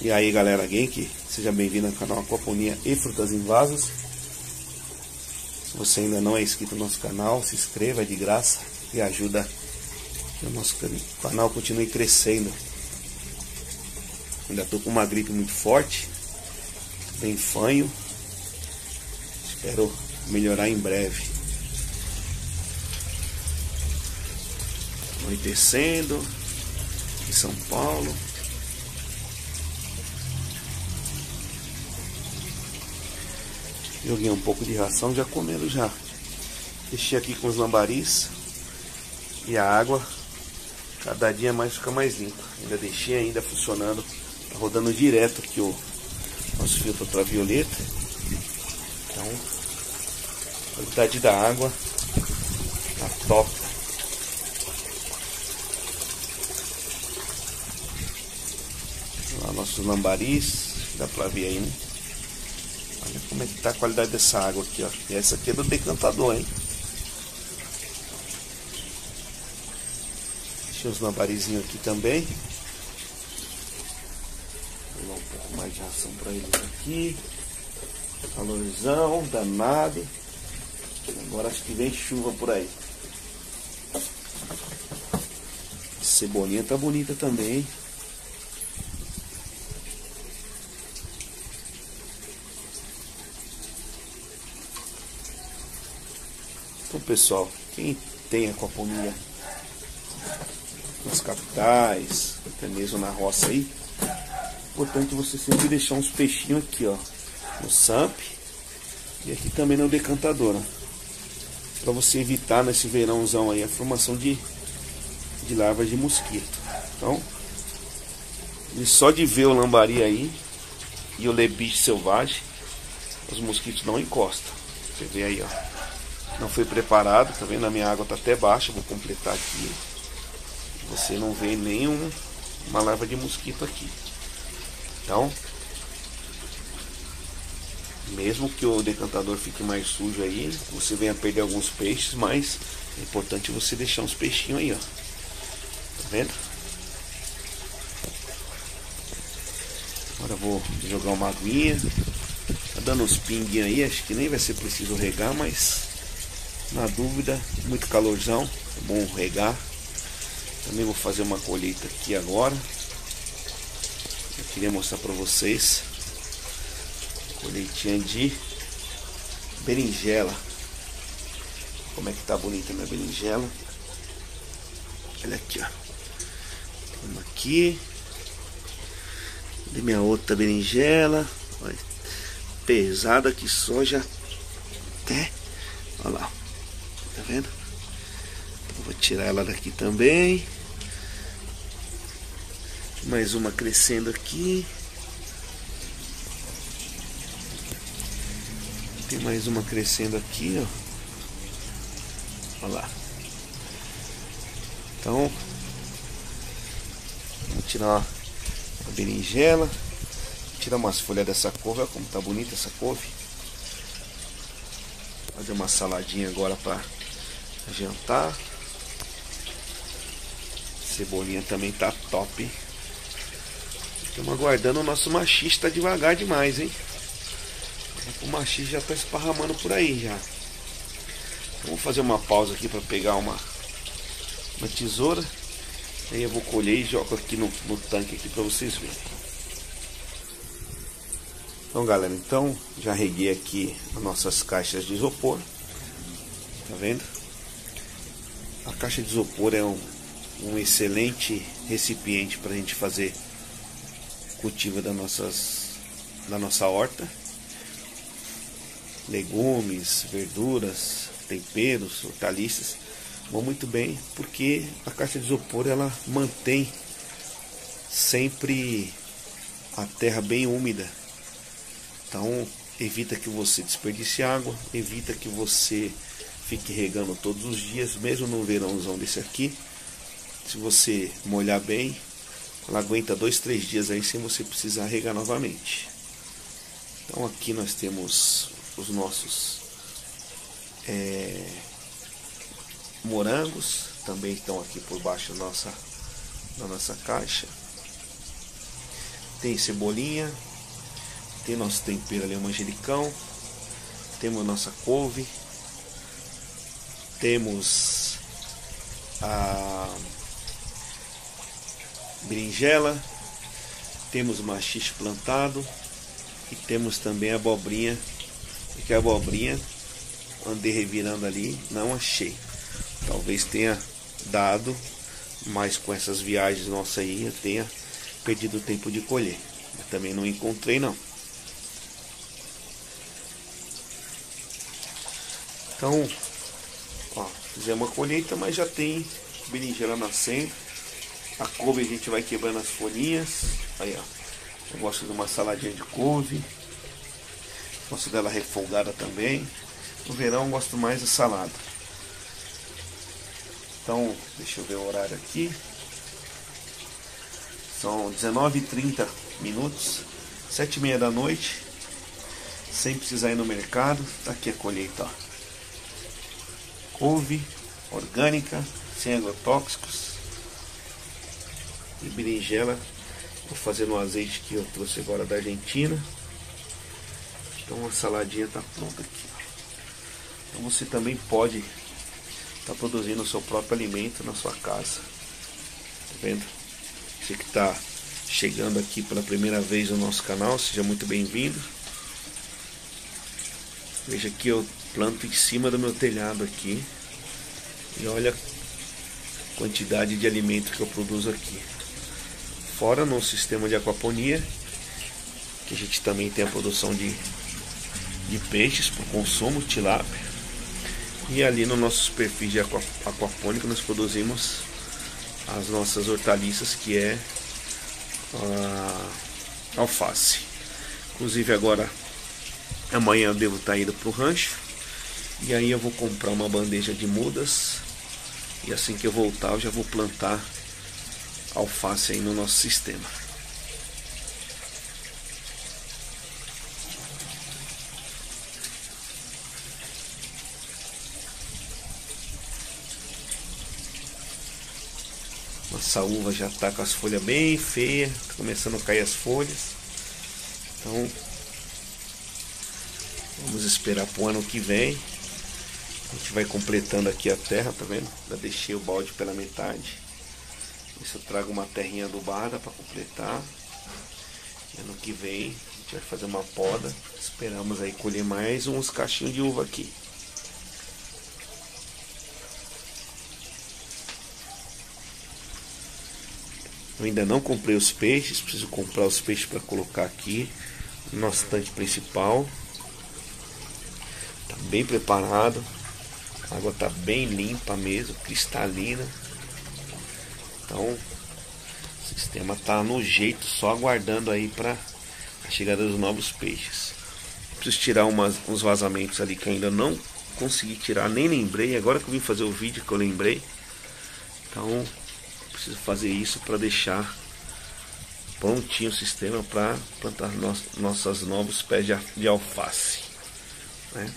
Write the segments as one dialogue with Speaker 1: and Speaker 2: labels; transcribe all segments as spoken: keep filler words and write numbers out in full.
Speaker 1: E aí galera, Genki, seja bem-vindo ao canal Aquaponia e Frutas em Vasos. Se você ainda não é inscrito no nosso canal, se inscreva, é de graça e ajuda que o nosso canal continue crescendo. Ainda estou com uma gripe muito forte, bem fanho, espero melhorar em breve. Anoitecendo em São Paulo. Joguei um pouco de ração, já comendo já. Deixei aqui com os lambaris. E a água cada dia mais fica mais limpa. Ainda deixei ainda funcionando, tá rodando direto aqui o nosso filtro ultravioleta. Então a qualidade da água tá top. Lá nossos lambaris, dá pra ver aí, né? Olha como é que tá a qualidade dessa água aqui, ó. E essa aqui é do decantador, hein? Deixa os lambarizinhos aqui também. Vou dar um pouco mais de ração para eles aqui. Calorzão, danado. Agora acho que vem chuva por aí. A cebolinha tá bonita também, hein? Então pessoal, quem tem aquaponia nas capitais, até mesmo na roça aí, é importante você sempre deixar uns peixinhos aqui, ó, no samp e aqui também no decantador, para você evitar nesse verãozão aí a formação de, de larvas de mosquito. Então, e só de ver o lambari aí e o lebiche selvagem, os mosquitos não encostam. Você vê aí, ó. Não foi preparado, tá vendo? A minha água tá até baixa, vou completar aqui. Você não vê nenhum uma larva de mosquito aqui. Então, mesmo que o decantador fique mais sujo aí, você venha perder alguns peixes, mas é importante você deixar uns peixinhos aí, ó. Tá vendo? Agora eu vou jogar uma aguinha. Tá dando uns pinguinhos aí, acho que nem vai ser preciso regar, mas na dúvida, muito calorzão, é bom regar. Também vou fazer uma colheita aqui agora. Eu queria mostrar para vocês colheitinha de berinjela. Como é que tá bonita a minha berinjela. Olha aqui, ó. Uma aqui. E minha outra berinjela. Olha, pesada que só já até. Olha lá. Tá vendo? Então, vou tirar ela daqui também. Mais uma crescendo aqui. Tem mais uma crescendo aqui, ó. Olha lá. Então, vou tirar a berinjela. Tirar umas folhas dessa couve. Olha como tá bonita essa couve. Fazer uma saladinha agora para jantar. Cebolinha também tá top. Estamos aguardando o nosso machista, tá devagar demais, hein? O machista já tá esparramando por aí já. Então, vou fazer uma pausa aqui para pegar uma, uma tesoura. Aí eu vou colher e jogo aqui no, no tanque aqui para vocês verem. Então galera, então já reguei aqui as nossas caixas de isopor. Tá vendo? A caixa de isopor é um, um excelente recipiente para a gente fazer cultivo das nossas, da nossa horta. Legumes, verduras, temperos, hortaliças vão muito bem, porque a caixa de isopor ela mantém sempre a terra bem úmida. Então evita que você desperdice água, evita que você fique regando todos os dias, mesmo no verãozão desse aqui. Se você molhar bem, ela aguenta dois, três dias aí sem você precisar regar novamente. Então aqui nós temos os nossos é, morangos, também estão aqui por baixo da nossa, da nossa caixa. tem cebolinha, tem nosso tempero ali, o manjericão, temos nossa couve, temos a berinjela, temos maxixe plantado e temos também a abobrinha, porque a abobrinha andei revirando ali, não achei. Talvez tenha dado, mas com essas viagens nossas aí eu tenha perdido o tempo de colher. Mas também não encontrei não. Então, ó, fizemos uma colheita, mas já tem berinjela nascendo. A couve a gente vai quebrando as folhinhas. Aí, ó. Eu gosto de uma saladinha de couve. Gosto dela refogada também. No verão eu gosto mais da salada. Então, deixa eu ver o horário aqui. São dezenove e trinta minutos, sete e meia da noite. Sem precisar ir no mercado. Tá aqui a colheita, ó. Couve orgânica, sem agrotóxicos. E berinjela. Vou fazer no azeite que eu trouxe agora da Argentina. Então a saladinha tá pronta aqui. Então você também pode estar tá produzindo o seu próprio alimento na sua casa. Tá vendo? Você que está chegando aqui pela primeira vez no nosso canal, seja muito bem-vindo. Veja que eu planto em cima do meu telhado aqui. E olha a quantidade de alimento que eu produzo aqui. Fora no sistema de aquaponia, que a gente também tem a produção de, de peixes para o consumo, tilápia. E ali no nosso perfil de aqua, aquapônico nós produzimos as nossas hortaliças, que é a alface. Inclusive agora, amanhã eu devo estar indo para o rancho. E aí eu vou comprar uma bandeja de mudas. E assim que eu voltar eu já vou plantar alface aí no nosso sistema. Nossa uva já está com as folhas bem feias, tá começando a cair as folhas. Então vamos esperar para o ano que vem. A gente vai completando aqui a terra, tá vendo? Já deixei o balde pela metade. Isso eu trago uma terrinha adubada para completar. E ano que vem a gente vai fazer uma poda. Esperamos aí colher mais uns cachinhos de uva aqui. Eu ainda não comprei os peixes, preciso comprar os peixes para colocar aqui no nosso tanque principal. Tá bem preparado. A água tá bem limpa mesmo, cristalina. Então o sistema tá no jeito, só aguardando aí para a chegada dos novos peixes. Preciso tirar umas, uns vazamentos ali que eu ainda não consegui tirar, nem lembrei. Agora que eu vim fazer o vídeo que eu lembrei. Então preciso fazer isso para deixar prontinho o sistema para plantar nos, nossos novos pés de, de alface, né?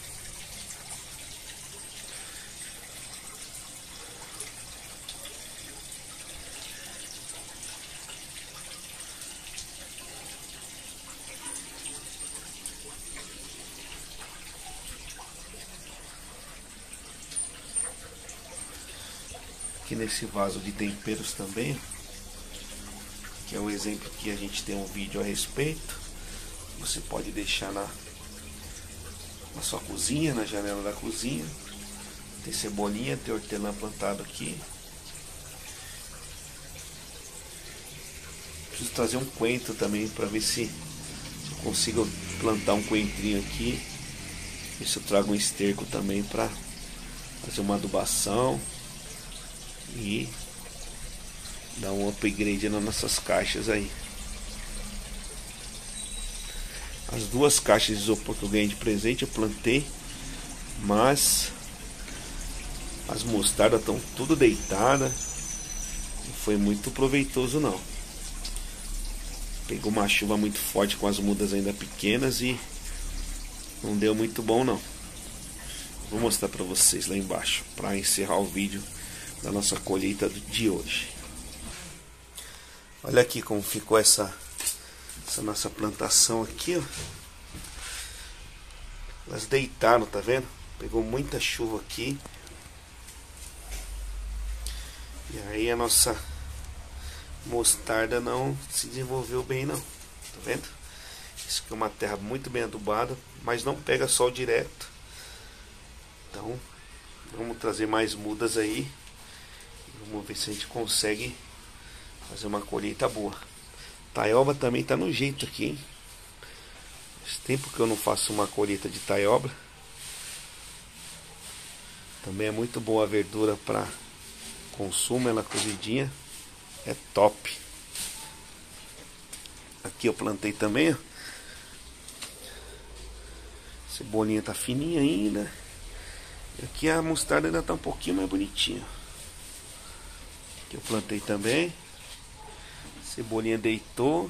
Speaker 1: Aqui nesse vaso de temperos também, que é o exemplo que a gente tem um vídeo a respeito. Você pode deixar na, na sua cozinha, na janela da cozinha. Tem cebolinha, tem hortelã plantado aqui. Preciso trazer um coentro também para ver se eu consigo plantar um coentrinho aqui. Ver se eu trago um esterco também para fazer uma adubação e dar um upgrade nas nossas caixas aí. As duas caixas de isopor que eu ganhei de presente eu plantei, mas as mostardas estão tudo deitadas. Não foi muito proveitoso não. Pegou uma chuva muito forte com as mudas ainda pequenas e não deu muito bom não. Vou mostrar para vocês lá embaixo para encerrar o vídeo da nossa colheita de hoje. Olha aqui como ficou essa essa nossa plantação aqui, ó. Elas deitaram, tá vendo? Pegou muita chuva aqui. E aí a nossa mostarda não se desenvolveu bem não. Tá vendo? Isso aqui é uma terra muito bem adubada, mas não pega sol direto. Então vamos trazer mais mudas aí. Vamos ver se a gente consegue fazer uma colheita boa. Taioba também tá no jeito aqui, hein? Faz tempo que eu não faço uma colheita de taioba. Também é muito boa a verdura para consumo, ela cozidinha é top. Aqui eu plantei também, ó. Cebolinha tá fininha ainda. E aqui a mostarda ainda tá um pouquinho mais bonitinha. Aqui eu plantei também. Cebolinha deitou.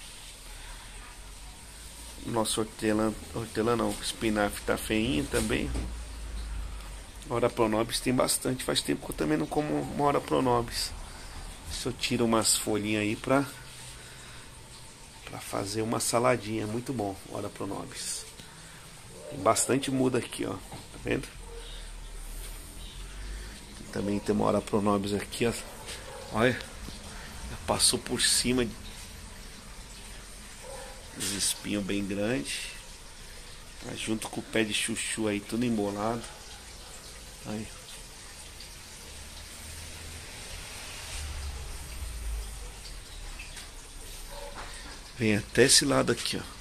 Speaker 1: Nosso hortelã, hortelã não, espinafre tá feinho também. Ora pronobis tem bastante. Faz tempo que eu também não como uma ora pronobis. Se eu tiro umas folhinhas aí pra, pra fazer uma saladinha. Muito bom, ora pronobis. Tem bastante muda aqui, ó. Tá vendo? Também tem uma ora pronobis aqui, ó. Olha, passou por cima. Os espinhos bem grandes. Tá junto com o pé de chuchu aí, tudo embolado. Aí. Vem até esse lado aqui, ó.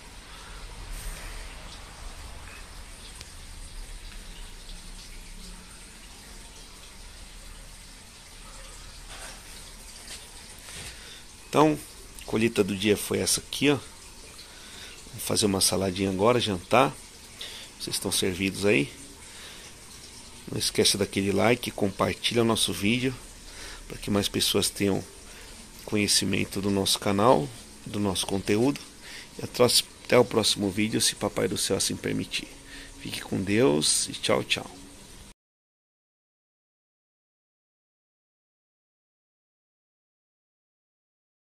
Speaker 1: Então, a colheita do dia foi essa aqui, ó. Vou fazer uma saladinha agora, jantar. Vocês estão servidos aí. Não esqueça daquele like, compartilha o nosso vídeo para que mais pessoas tenham conhecimento do nosso canal, do nosso conteúdo. E até o próximo vídeo, se Papai do Céu assim permitir. Fique com Deus e tchau, tchau.